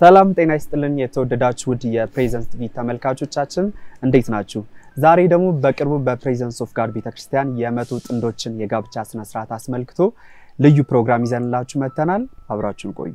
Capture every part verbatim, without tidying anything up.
ሰላም ጤና ይስጥልን የተወደዳችሁ ውድ የፕሬዘንስ ቲቪ ተመልካቾቻችን እንዴት ናችሁ? ዛሬ ደግሞ በቅርቡ በፕሬዘንስ ኦፍ ጋድ ቤተክርስቲያን የመቶ ጥንዶችን የጋብቻ ስነ ስርዓት አስመልክቶ ልዩ ፕሮግራም ይዘንላችሁ መተናል። አብራችሁን ቆዩ።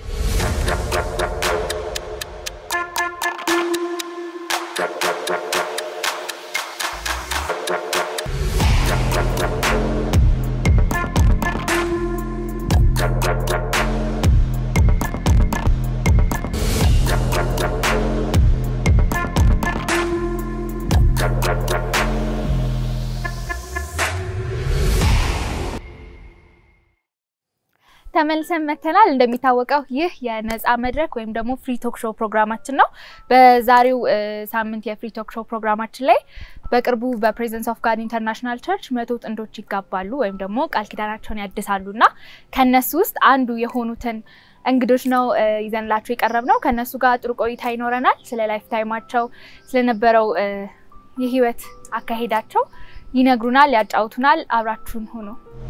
ተመልሰን መተናል። እንደሚታወቀው ይህ የነፃ መድረክ ወይም ደግሞ ፍሪ ቶክ ሾው ፕሮግራማችን ነው። በዛሬው ሳምንት የፍሪ ቶክ ሾው ፕሮግራማችን ላይ በቅርቡ በፕሬዘንስ ኦፍ ጋድ ኢንተርናሽናል ቸርች መቶ ጥንዶች ይጋባሉ ወይም ደግሞ ቃል ኪዳናቸውን ያድሳሉና ከነሱ ውስጥ አንዱ የሆኑትን እንግዶች ነው ይዘንላችሁ የቀረብነው። ከነሱ ጋር ጥሩ ቆይታ ይኖረናል። ስለ ላይፍ ታይማቸው ስለነበረው የህይወት አካሄዳቸው ይነግሩናል፣ ያጫውቱናል። አብራችሁን ሆኖ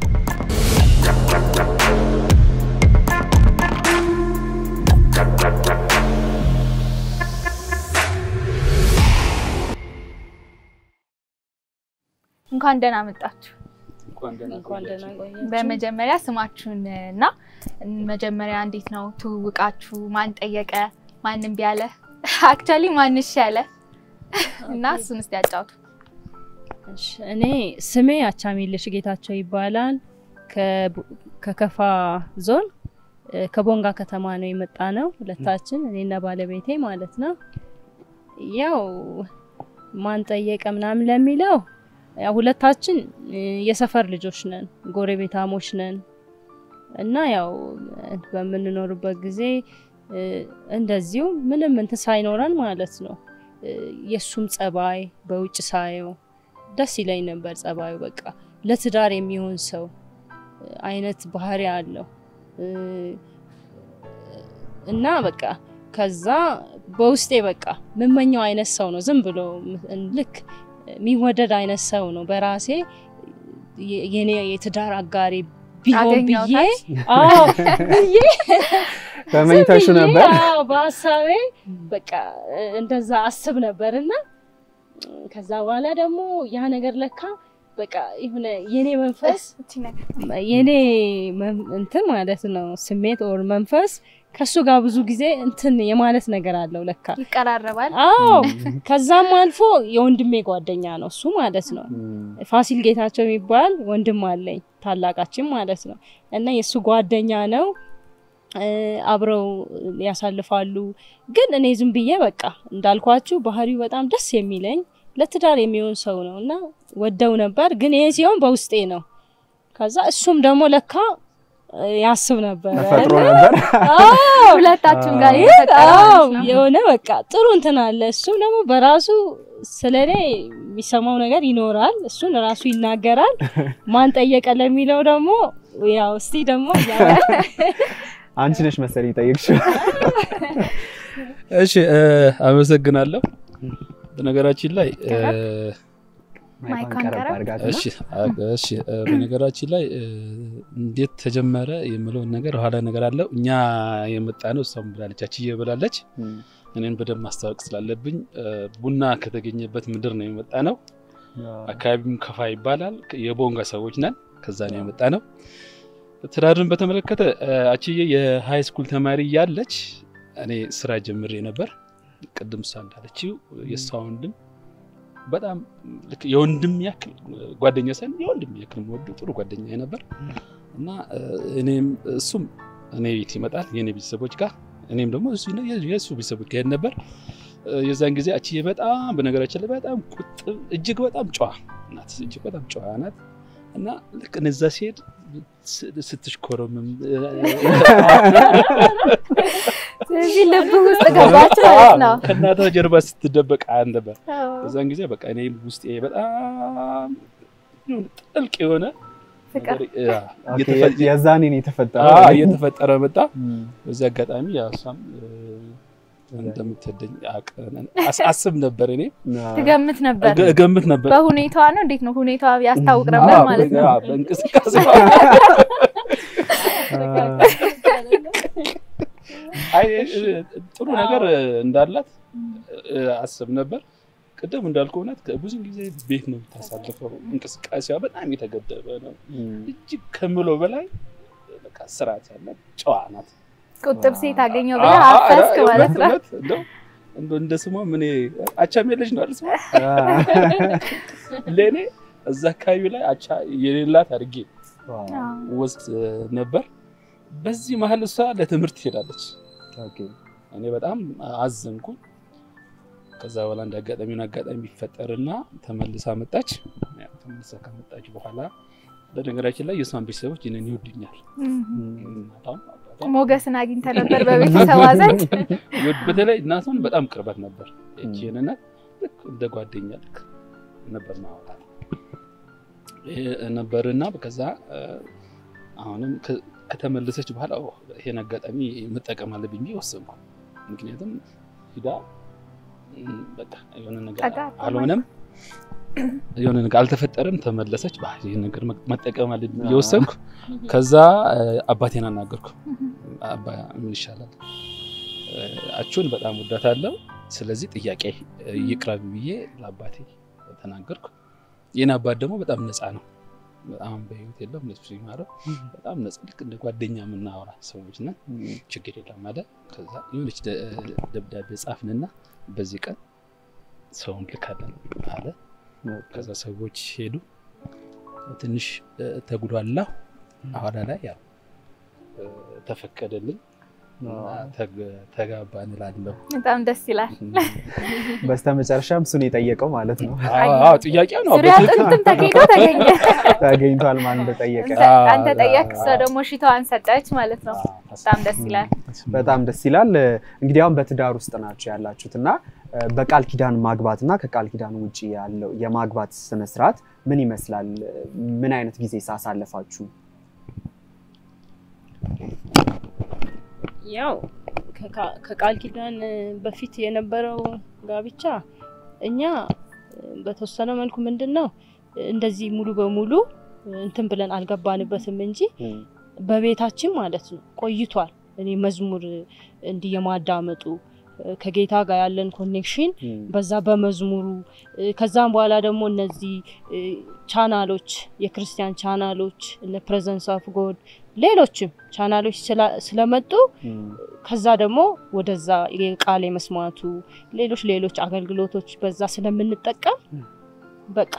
እንኳን ደህና መጣችሁ። እንኳን ደህና እንኳን ደህና ቆያችሁ። በመጀመሪያ ስማችሁንና መጀመሪያ እንዴት ነው ትውውቃችሁ? ማን ጠየቀ? ማንንም ቢያለ አክቹአሊ ማንሽ ያለ እና እሱን እስቲ ያጫውቱ። እሺ እኔ ስሜ አቻሚልሽ ጌታቸው ይባላል። ከከፋ ዞን ከቦንጋ ከተማ ነው የመጣነው ሁለታችን እኔና ባለቤቴ ማለት ነው። ያው ማን ጠየቀ ምናምን ለሚለው ያው ሁለታችን የሰፈር ልጆች ነን፣ ጎረቤታሞች ነን እና ያው በመንኖርበት ጊዜ እንደዚሁ ምንም እንትን ሳይኖረን ማለት ነው የሱም ጸባይ በውጭ ሳየው ደስ ይለኝ ነበር። ጸባዩ በቃ ለትዳር የሚሆን ሰው አይነት ባህሪ አለው እና በቃ ከዛ በውስጤ በቃ ምንመኛው አይነት ሰው ነው። ዝም ብሎ ልክ ሚወደድ አይነት ሰው ነው። በራሴ የኔ የትዳር አጋሪ ቢሆን ብዬ አዎ ብዬ ተመኝተሽ ነበር? አዎ በሐሳቤ በቃ እንደዛ አስብ ነበርና ከዛ በኋላ ደግሞ ያ ነገር ለካ በቃ ይሁን የኔ መንፈስ የኔ እንትን ማለት ነው ስሜት ኦር መንፈስ ከሱ ጋር ብዙ ጊዜ እንትን የማለት ነገር አለው ለካ ይቀራረባል። አዎ ከዛም አልፎ የወንድሜ ጓደኛ ነው እሱ ማለት ነው። ፋሲል ጌታቸው የሚባል ወንድም አለኝ ታላቃችን ማለት ነው እና የሱ ጓደኛ ነው። አብረው ያሳልፋሉ። ግን እኔ ዝም ብዬ በቃ እንዳልኳችሁ ባህሪው በጣም ደስ የሚለኝ ለትዳር የሚሆን ሰው ነውና ወደው ነበር። ግን ይሄ ሲሆን በውስጤ ነው። ከዛ እሱም ደግሞ ለካ ያስብ ነበር ተፈጥሮ ነበር። አዎ ሁለታችን ጋር ይተጣጣው የሆነ በቃ ጥሩ እንትን አለ። እሱ ደግሞ በራሱ ስለኔ የሚሰማው ነገር ይኖራል። እሱን ራሱ ይናገራል። ማን ጠየቀ ለሚለው ደግሞ ያው እስቲ ደግሞ ያው አንቺ ነሽ መሰለኝ ጠየቅሽው። እሺ አመሰግናለሁ። በነገራችን ላይ ማይካን ቀረብ አድርጋችሁ እሺ እሺ በነገራችን ላይ እንዴት ተጀመረ የሚለው ነገር ኋላ ነገር አለው። እኛ የመጣነው ሰም ብላለች ይበላለች እኔን በደም ማስተዋወቅ ስላለብኝ ቡና ከተገኘበት ምድር ነው የመጣነው። አካባቢም ከፋ ይባላል። የቦንጋ ሰዎች ነን። ከዛ ነው የመጣነው። ትዳርን በተመለከተ አቺዬ የሃይ ስኩል ተማሪ ያለች እኔ ስራ ጀምሬ ነበር። ቅድም ሳንዳለችው የሳውንድም በጣም የወንድም ያክል ጓደኛ ሰን የወንድም ያክል ወዱ ጥሩ ጓደኛ ነበር እና እኔም እሱም እኔ ቤት ይመጣል የኔ ቤተሰቦች ጋር እኔም ደግሞ እሱ ነው የሱ ቤተሰቦች ጋር ነበር። የዛን ጊዜ አቺዬ በጣም በነገራችን ላይ በጣም ቁጥብ እጅግ በጣም ጨዋ ናት። እጅግ በጣም ጨዋ ናት እና ልክ እነዛ ሲሄድ ስትሽኮረምም ስለዚህ ልብ ውስጥ ገባች ማለት ነው። ከናታ ጀርባ ስትደበቅ አንደበት በዛን ጊዜ በቃ እኔ ውስጤ በጣም ጥልቅ የሆነ ፍቅር የዛኔ ነው የተፈጠረው። አዎ የተፈጠረ መጣ። በዚህ አጋጣሚ ያሳም እንደምትደኝ አቀነን አስአስብ ነበር እኔ ትገምት ነበር እገምት ነበር። በሁኔታዋ ነው እንዴት ነው ሁኔታዋ ያስታውቅ ነበር ማለት ነው። አዎ በእንቅስቃሴ አይ ጥሩ ነገር እንዳላት አስብ ነበር ቀደም እንዳልኩ እውነት ብዙ ጊዜ ቤት ነው ታሳልፈው እንቅስቃሴዋ በጣም የተገደበ ነው እጅ ከመሎ በላይ በቃ ስርዓት ያለ ጨዋ ናት ቁጥብ ሴት አገኘው ብለ አፈስክ ማለት ነው እንደው እንደው እንደስሟ ምን አቻም የለሽ ነው አይደል ስሟ ለኔ እዛ አካባቢ ላይ አቻ የሌላት አድርጌ ወስድ ነበር በዚህ መሐል እሷ ለትምህርት ሄዳለች ኦኬ እኔ በጣም አዘንኩ ከዛ በኋላ እንዳጋጣሚውን አጋጣሚ ይፈጠርና ተመልሳ መጣች ተመልሳ ከመጣች በኋላ በነገራችን ላይ የሷን ቤተሰቦች እኔን ይወዱኛል ሞገስን አግኝተ ነበር በቤተሰብ አዘንድ በተለይ እናቷን በጣም ቅርበት ነበር እቺንና ልክ እንደ ጓደኛ ልክ ነበር ማውጣ ነበርና በከዛ አሁንም ከተመለሰች በኋላ ይሄን አጋጣሚ መጠቀም አለብኝ ወሰንኩ ምክንያቱም ሂዳ በቃ የሆነ ነገር አልሆነም የሆነ ነገር አልተፈጠረም ተመለሰች ባህ ይሄን ነገር መጠቀም አለብኝ ወሰንኩ ከዛ አባቴን አናገርኩ አባ ምን ይሻላል አቹን በጣም ወዳታለሁ ስለዚህ ጥያቄ ይቅራብ ብዬ ለአባቴ ተናገርኩ የና አባት ደግሞ በጣም ነፃ ነው በጣም በህይወት የለም ነፍስ ይማረው በጣም ነፃ ልክ እንደ ጓደኛ ምናወራ ሰዎች ነን ችግር የለም ማለት ከዛ የሆነች ደብዳቤ ጻፍንና በዚህ ቀን ሰውን ልካለን አለ ከዛ ሰዎች ሄዱ ትንሽ ተጉዷላ አሁን ላይ ያው ተፈቀደልኝ ተጋባን እላለሁ በጣም ደስ ይላል በስተመጨረሻም እሱን የጠየቀው ማለት ነው አዎ ጥያቄው ነው በትክክል ተገኝቶ ተገኘ ተገኝቷል ማን እንደጠየቀ አንተ ጠየቅክ ሰው ደግሞ ሽታዋን ሰጣች ማለት ነው በጣም ደስ ይላል በጣም ደስ ይላል እንግዲህ አሁን በትዳር ውስጥ ናችሁ ያላችሁትና በቃል ኪዳን ማግባትና ከቃል ኪዳን ውጪ ያለው የማግባት ስነ ስርዓት ምን ይመስላል ምን አይነት ጊዜ ሳሳለፋችሁ ያው ከቃል ኪዳን በፊት የነበረው ጋብቻ እኛ በተወሰነ መልኩ ምንድነው እንደዚህ ሙሉ በሙሉ እንትን ብለን አልገባንበትም እንጂ በቤታችን ማለት ነው ቆይቷል እኔ መዝሙር እንዲየማዳመጡ ከጌታ ጋር ያለን ኮኔክሽን በዛ በመዝሙሩ ከዛም በኋላ ደግሞ እነዚህ ቻናሎች የክርስቲያን ቻናሎች እነ ፕረዘንስ ኦፍ ጎድ ሌሎችም ቻናሎች ስለመጡ ከዛ ደግሞ ወደዛ የቃል የመስማቱ ሌሎች ሌሎች አገልግሎቶች በዛ ስለምንጠቀም በቃ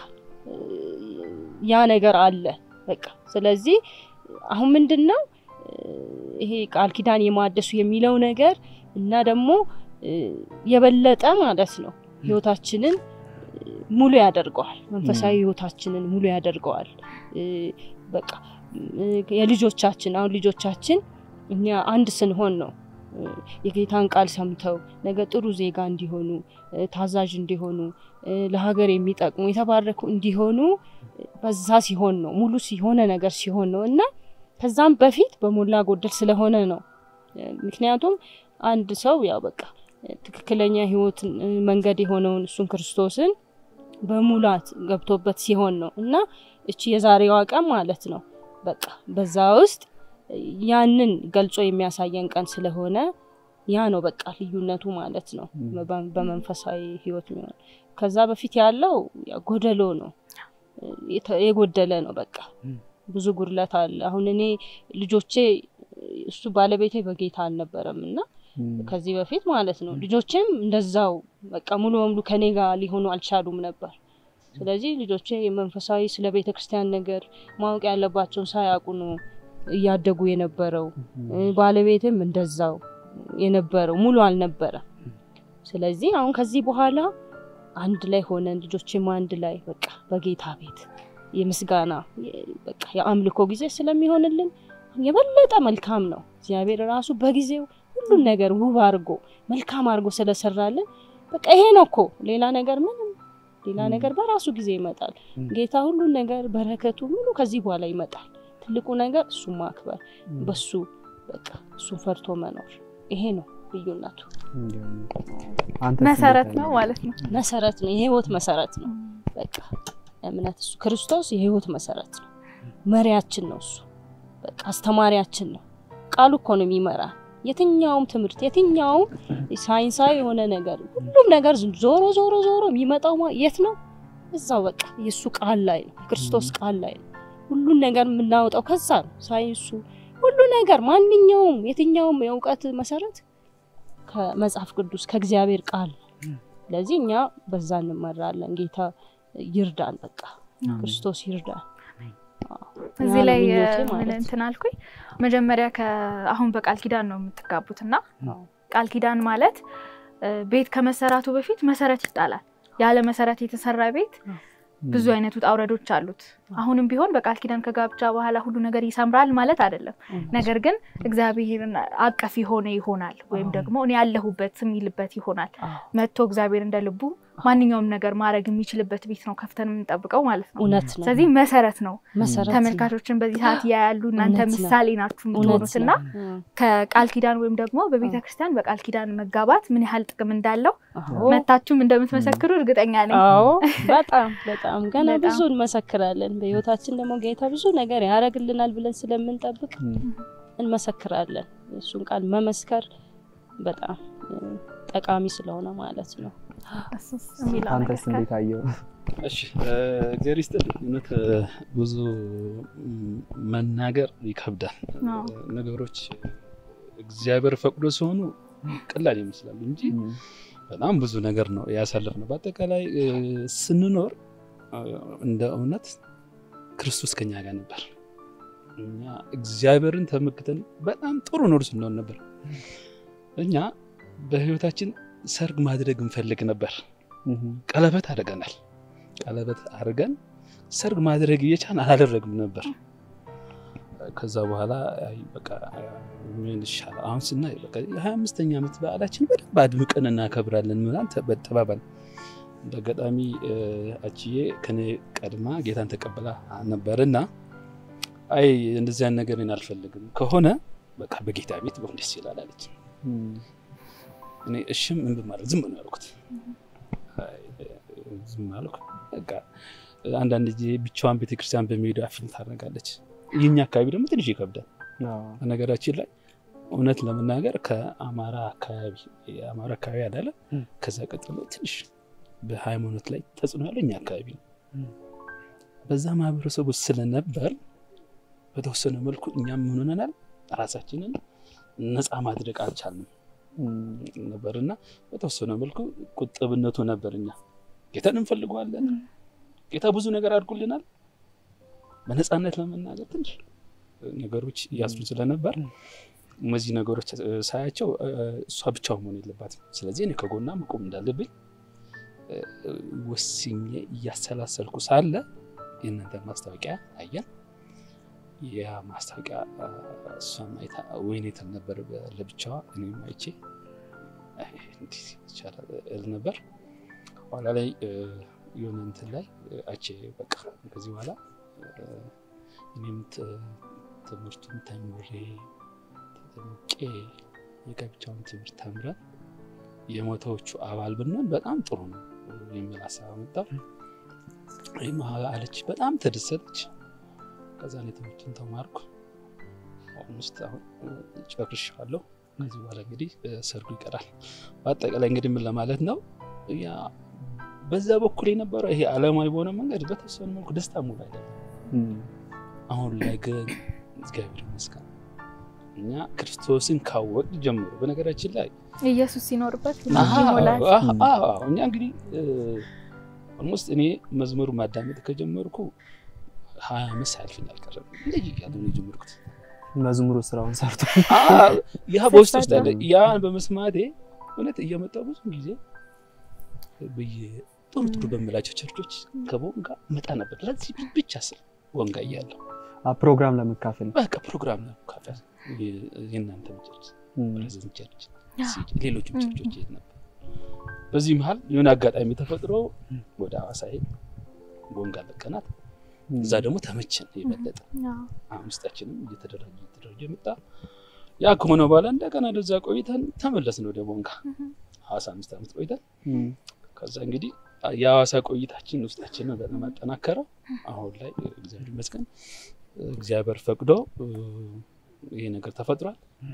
ያ ነገር አለ በቃ ስለዚህ አሁን ምንድነው ይሄ ቃል ኪዳን የማደሱ የሚለው ነገር እና ደግሞ የበለጠ ማለት ነው ህይወታችንን ሙሉ ያደርገዋል መንፈሳዊ ህይወታችንን ሙሉ ያደርገዋል በቃ የልጆቻችን አሁን ልጆቻችን እኛ አንድ ስንሆን ነው የጌታን ቃል ሰምተው ነገ ጥሩ ዜጋ እንዲሆኑ ታዛዥ እንዲሆኑ ለሀገር የሚጠቅሙ የተባረኩ እንዲሆኑ በዛ ሲሆን ነው ሙሉ ሲሆነ ነገር ሲሆን ነውና ከዛም በፊት በሞላ ጎደል ስለሆነ ነው ምክንያቱም አንድ ሰው ያው በቃ ትክክለኛ ህይወት መንገድ የሆነውን እሱን ክርስቶስን በሙላት ገብቶበት ሲሆን ነው እና እቺ የዛሬዋ ቀን ማለት ነው በቃ በዛ ውስጥ ያንን ገልጾ የሚያሳየን ቀን ስለሆነ ያ ነው በቃ ልዩነቱ ማለት ነው በመንፈሳዊ ህይወት ነው ከዛ በፊት ያለው ያ ጎደሎ ነው የጎደለ ነው በቃ ብዙ ጉድለት አለ አሁን እኔ ልጆቼ እሱ ባለቤቴ በጌታ አልነበረምና ከዚህ በፊት ማለት ነው ልጆቼም እንደዛው በቃ ሙሉ በሙሉ ከኔ ጋር ሊሆኑ አልቻሉም ነበር ስለዚህ ልጆቼ የመንፈሳዊ ስለ ቤተክርስቲያን ነገር ማወቅ ያለባቸው ሳያውቁ ነው ያደጉ የነበረው ባለቤቴም እንደዛው የነበረው ሙሉ አልነበረ ስለዚህ አሁን ከዚህ በኋላ አንድ ላይ ሆነን ልጆቼም አንድ ላይ በቃ በጌታ ቤት የምስጋና በቃ የአምልኮ ጊዜ ስለሚሆንልን የበለጠ መልካም ነው እግዚአብሔር ራሱ በጊዜው ሁሉ ነገር ውብ አርጎ መልካም አርጎ ስለሰራልን በቃ ይሄ ነውኮ ሌላ ነገር ምንም ሌላ ነገር በራሱ ጊዜ ይመጣል ጌታ ሁሉ ነገር በረከቱ ሙሉ ከዚህ በኋላ ይመጣል ትልቁ ነገር እሱ ማክበር በሱ በቃ እሱ ፈርቶ መኖር ይሄ ነው ልዩነቱ መሰረት ነው ማለት ነው መሰረት ነው የህይወት መሰረት ነው በቃ እምነት እሱ ክርስቶስ የህይወት መሰረት ነው መሪያችን ነው እሱ በቃ አስተማሪያችን ነው ቃሉ እኮ ነው የሚመራ የትኛውም ትምህርት የትኛውም ሳይንሳዊ የሆነ ነገር ሁሉም ነገር ዞሮ ዞሮ ዞሮ የሚመጣው የት ነው እዛው በቃ ኢየሱ ቃል ላይ ነው ክርስቶስ ቃል ላይ ነው ሁሉ ነገር ምናወጣው ከዛ ነው ሳይንሱ ሁሉ ነገር ማንኛውም የትኛውም የእውቀት መሰረት ከመጽሐፍ ቅዱስ ከእግዚአብሔር ቃል ለዚህኛ በዛ እንመራለን ጌታ ይርዳን በቃ ክርስቶስ ይርዳን እዚህ ላይ እንትን አልኩኝ መጀመሪያ ከአሁን በቃል ኪዳን ነው የምትጋቡትና ቃል ኪዳን ማለት ቤት ከመሰራቱ በፊት መሰረት ይጣላል ያለ መሰረት የተሰራ ቤት ብዙ አይነት ውጣ ውረዶች አሉት አሁንም ቢሆን በቃል ኪዳን ከጋብቻ በኋላ ሁሉ ነገር ይሰምራል ማለት አይደለም ነገር ግን እግዚአብሔርን አቀፍ ሆነ ይሆናል ወይም ደግሞ እኔ ያለሁበት የሚልበት ይሆናል መጥቶ እግዚአብሔር እንደልቡ ማንኛውም ነገር ማድረግ የሚችልበት ቤት ነው ከፍተን የምንጠብቀው ማለት ነው ስለዚህ መሰረት ነው ተመልካቾችን በዚህ ሰዓት ያያሉ እናንተ ምሳሌ ናችሁ ምትሆኑትና ከቃል ኪዳን ወይም ደግሞ በቤተ ክርስቲያን በቃል ኪዳን መጋባት ምን ያህል ጥቅም እንዳለው መታችሁም እንደምትመሰክሩ እርግጠኛ ነኝ አዎ በጣም በጣም ገና ብዙ እንመሰክራለን በህይወታችን ደግሞ ጌታ ብዙ ነገር ያረግልናል ብለን ስለምንጠብቅ እንመሰክራለን እሱን ቃል መመስከር በጣም ጠቃሚ ስለሆነ ማለት ነው አንተስ እንዴት አየው እሺ እግዚአብሔር ይስጥልኝ እውነት ብዙ መናገር ይከብዳል ነገሮች እግዚአብሔር ፈቅዶ ሲሆኑ ቀላል ይመስላል እንጂ በጣም ብዙ ነገር ነው ያሳለፍነው በአጠቃላይ ስንኖር እንደ እውነት ክርስቶስ ከኛ ጋር ነበር እኛ እግዚአብሔርን ተመክተን በጣም ጥሩ ኖር ስንሆን ነበር እኛ በህይወታችን ሰርግ ማድረግ እንፈልግ ነበር ቀለበት አድርገናል ቀለበት አድርገን ሰርግ ማድረግ እየቻልን አላደረግም ነበር ከዛ በኋላ አይ በቃ ምን ይሻላል አሁን ስናይ በቃ ሃያ አምስተኛ ዓመት በዓላችን በደንብ አድምቀን እናከብራለን ማለት ተበጥባባል እንደገጣሚ አቺዬ ከኔ ቀድማ ጌታን ተቀበላ ነበርና አይ እንደዚህ አይነት ነገር አልፈልግም ከሆነ በቃ በጌታ ቤት በሆነ ደስ ይላል አለች እኔ እሺም ምን በማድረግ ዝም ነው ያልኩት አይ ዝም አልኩ በቃ አንዳንድ ጊዜ ብቻዋን ቤተክርስቲያን በሚሄድ አፍል ታረጋለች የኛ አካባቢ ደግሞ ትንሽ ይከብዳል አዎ ነገራችን ላይ እውነት ለመናገር ከአማራ አካባቢ የአማራ አካባቢ አይደለ ከዛ ቀጥሎ ትንሽ በሃይማኖት ላይ ተጽዕኖ ያለው እኛ አካባቢ ነው በዛ ማህበረሰቡ ስለነበር በተወሰነ መልኩ እኛም ምን ሆነናል ራሳችንን ነፃ ማድረግ አልቻልንም ነበርና በተወሰነ መልኩ ቁጥብነቱ ነበርኛ ጌታን እንፈልገዋለን ጌታ ብዙ ነገር አድርጎልናል በነፃነት ለመናገር ትንሽ ነገሮች ያስሩን ስለነበር እነዚህ ነገሮች ሳያቸው እሷ ብቻው መሆን የለባትም ስለዚህ እኔ ከጎና መቆም እንዳለብኝ ወስኜ ያሰላሰልኩ ሳለ የእናንተ ማስታወቂያ አየን ያ ማስታወቂያ ሰማይታ ወይኔት ነበር ለብቻዋ እኔም አይቼ እንዴ ይቻላል ነበር ኋላ ላይ የሆነ እንትን ላይ አቼ በቃ ከዚህ በኋላ እኔም ትምህርቱን ተምሬ ተጠምቄ የጋብቻውን ትምህርት ተምረን የሞተዎቹ አባል ብንሆን በጣም ጥሩ ነው የሚል ሐሳብ መጣ እኔም አለች በጣም ተደሰተች ከዛ ነው ትምህርቱን ተማርኩ አሁንስ አሁን ጨርሻለሁ ከዚህ በኋላ እንግዲህ ሰርጉ ይቀራል በአጠቃላይ እንግዲህ ምን ለማለት ነው ያ በዛ በኩል የነበረው ይሄ ዓለማዊ በሆነ መንገድ በተወሰነ መልኩ ደስታ ሙሉ አይደለም አሁን ላይ ግን እግዚአብሔር ይመስገን እኛ ክርስቶስን ካወቅ ጀምሮ በነገራችን ላይ ኢየሱስ ሲኖርበት ይሞላል አዎ እኛ እንግዲህ almost እኔ መዝሙር ማዳመጥ ከጀመርኩ ሃያ አመት ሳልፈኝ አልቀረም ልጅ ያለው ነው ጀመርኩት መዝሙሩ ስራውን ሰርቶ አዎ ያ በውስጥ ውስጥ አለ ያን በመስማቴ እውነት እየመጣው ብዙ ጊዜ በየ ጥሩ ጥሩ በመላቸው ቸርቾች ከቦንጋ መጣ ነበር ለዚህ ብቻ ስለ ወንጋ ያለው አ ፕሮግራም ለመካፈል በቃ ፕሮግራም ለመካፈል የእናንተ ቸርች ፕረዘንስ ቸርች ሌሎችም ቸርቾች ነበር በዚህ መሃል የሆነ አጋጣሚ ተፈጥሮ ወደ ሀዋሳ ሄድ ወንጋ ለቀናት እዛ ደግሞ ተመቸን ይበለጠ አምስታችንም እየተደረጀ እየተደረጀ መጣ ያ ከሆነ በኋላ እንደገና ደዛ ቆይተን ተመለስን ወደ ወንጋ ሀዋሳ አምስት አመት ቆይተን ከዛ እንግዲህ ያዋሳ ቆይታችን ውስጣችንን በጣም አጠናከረ አሁን ላይ እግዚአብሔር ይመስገን እግዚአብሔር ፈቅዶ ይሄ ነገር ተፈጥሯል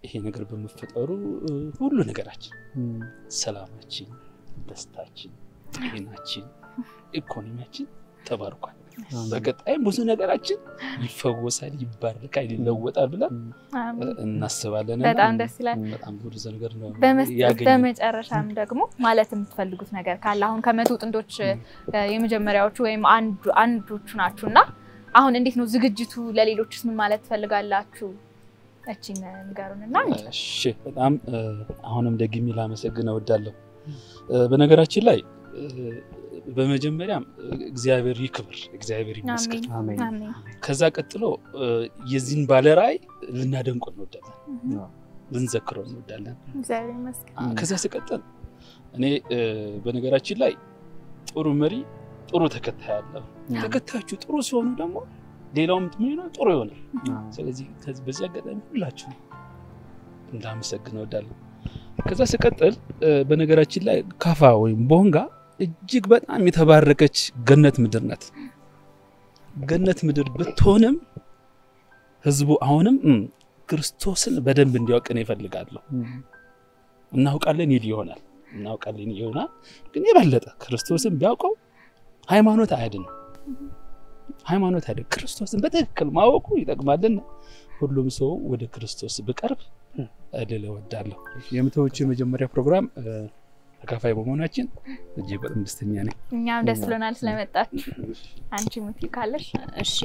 ይሄ ነገር በመፈጠሩ ሁሉ ነገራችን ሰላማችን ደስታችን ጤናችን ኢኮኖሚያችን ተባርኳል በቀጣይም ብዙ ነገራችን ይፈወሳል ይባረካል ይለወጣል ብለን እናስባለን በጣም ደስ ይላል በጣም ብዙ ነገር ነው በመጨረሻም ደግሞ ማለት የምትፈልጉት ነገር ካለ አሁን ከመቶ ጥንዶች የመጀመሪያዎቹ ወይም አንዱ አንዶቹ ናችሁና አሁን እንዴት ነው ዝግጅቱ ለሌሎችስ ምን ማለት ፈልጋላችሁ እቺን ንገሩንና እሺ በጣም አሁንም ደግሜ ላመሰግን እወዳለሁ በነገራችን ላይ በመጀመሪያም እግዚአብሔር ይክበር እግዚአብሔር ይመስገን አሜን ከዛ ቀጥሎ የዚህን ባለራይ ልናደንቆ እንወዳለን ልንዘክረው እንወዳለን እግዚአብሔር ይመስገን ከዛ ሲቀጥል እኔ በነገራችን ላይ ጥሩ መሪ ጥሩ ተከታይ አለው ተከታዮቹ ጥሩ ሲሆኑ ደግሞ ሌላውም ምን ነው ጥሩ ይሆናል ስለዚህ በዚህ አጋጣሚ ሁላችሁ እንዳመሰግነው እወዳለሁ ከዛ ሲቀጥል በነገራችን ላይ ካፋ ወይም ቦንጋ እጅግ በጣም የተባረከች ገነት ምድር ናት ገነት ምድር ብትሆንም ህዝቡ አሁንም ክርስቶስን በደንብ እንዲያውቀን ይፈልጋሉ እናውቃለን ይል ይሆናል እናውቃለን ይሆናል ግን የበለጠ ክርስቶስን ቢያውቀው ሃይማኖት አይደለም ሃይማኖት አይደለም ክርስቶስን በትክክል ማወቁ ይጠቅማልና ሁሉም ሰው ወደ ክርስቶስ በቀርብ አደለ ወዳለሁ የምትወጪ የመጀመሪያ ፕሮግራም ተካፋይ በመሆናችን እጅግ በጣም ደስተኛ ነኝ እኛም ደስ ብሎናል ስለመጣችሁ አንቺ ምትይ ካለሽ እሺ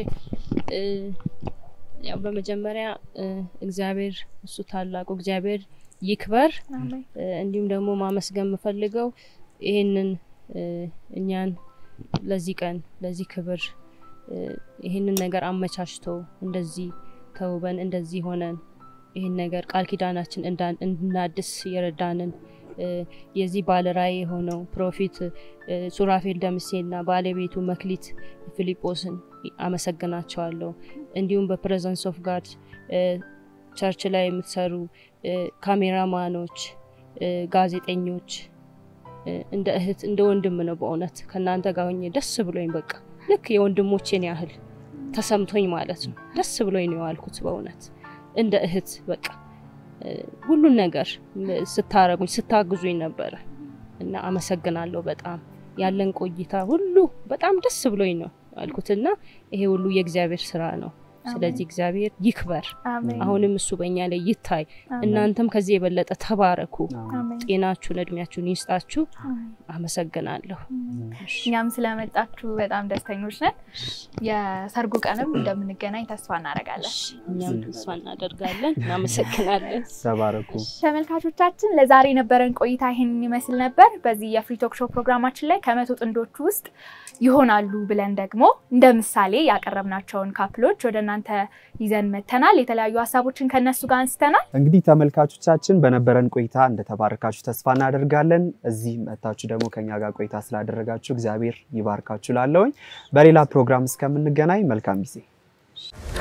ያው በመጀመሪያ እግዚአብሔር እሱ ታላቁ እግዚአብሔር ይክበር እንዲሁም ደግሞ ማመስገን መፈልገው ይሄንን እኛን ለዚህ ቀን ለዚህ ክብር ይሄንን ነገር አመቻችቶ እንደዚህ ተውበን እንደዚህ ሆነን ይሄን ነገር ቃል ኪዳናችን እንድናድስ የረዳንን የዚህ ባለራይ ሆነው ፕሮፌት ሱራፌል ደምሴና ባለቤቱ መክሊት ፊሊጶስን አመሰግናቸዋለሁ እንዲሁም በፕረዘንስ ኦፍ ጋድ ቸርች ላይ የምትሰሩ ካሜራማኖች ጋዜጠኞች እንደ እህት እንደ ወንድም ነው በእውነት ከናንተ ጋር ሆኜ ደስ ብሎኝ በቃ ልክ የወንድሞቼን ያህል ተሰምቶኝ ማለት ነው ደስ ብሎኝ ነው ያልኩት በእውነት እንደ እህት በቃ ሁሉ ነገር ስታረጉኝ ስታግዙኝ ነበር እና አመሰግናለሁ በጣም ያለን ቆይታ ሁሉ በጣም ደስ ብሎኝ ነው ያልኩትና ይሄ ሁሉ የእግዚአብሔር ስራ ነው ስለዚህ እግዚአብሔር ይክበር አሁንም እሱ በእኛ ላይ ይታይ እናንተም ከዚህ የበለጠ ተባረኩ ጤናችሁን እድሜያችሁን ይስጣችሁ አመሰግናለሁ እኛም ስለመጣችሁ በጣም ደስተኞች ነን የሰርጉ ቀንም እንደምንገናኝ ተስፋ እናደርጋለን እኛም ተስፋ እናደርጋለን እናመሰግናለን ተባረኩ ተመልካቾቻችን ለዛሬ ነበረን ቆይታ ይሄንን ይመስል ነበር በዚህ የፍሪ ቶክ ሾው ፕሮግራማችን ላይ ከመቶ ጥንዶች ውስጥ ይሆናሉ ብለን ደግሞ እንደምሳሌ ያቀረብናቸውን ካፕሎች ወደናንተ ይዘን መተናል የተለያዩ ሐሳቦችን ከነሱ ጋር አንስተናል እንግዲህ ተመልካቾቻችን በነበረን ቆይታ እንደተባረካችሁ ተስፋ እናደርጋለን እዚህ መጣችሁ ደግሞ ከኛ ጋር ቆይታ ስላደረጋችሁ እግዚአብሔር ይባርካችሁ ላለውኝ በሌላ ፕሮግራም እስከምንገናኝ መልካም ጊዜ